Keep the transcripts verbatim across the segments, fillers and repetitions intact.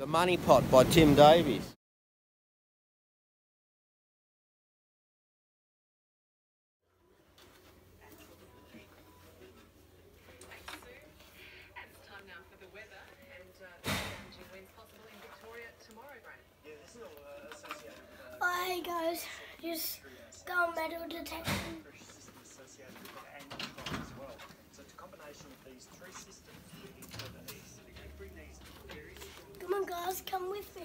The Money Pot by Tim Davies. Hi guys, just go metal detection. Come on guys, come with me.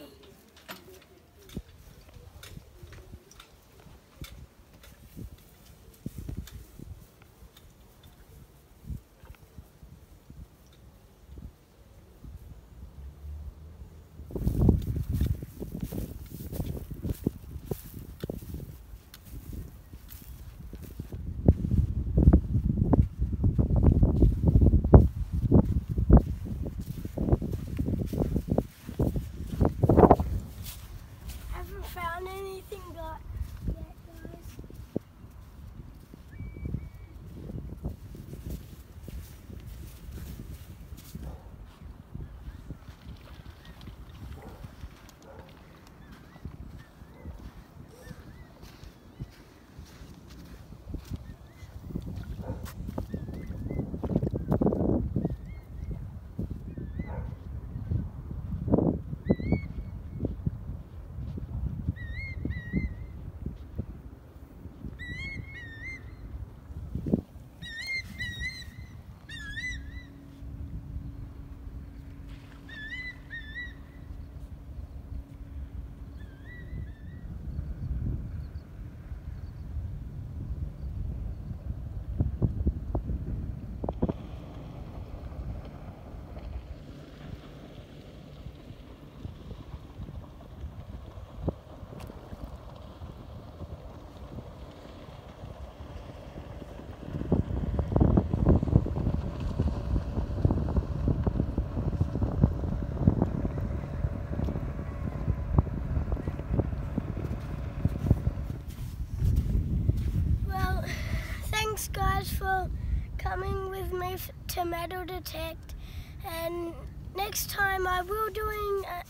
Found anything got yet, guys? Thanks guys for coming with me to metal detect, and next time I will doing a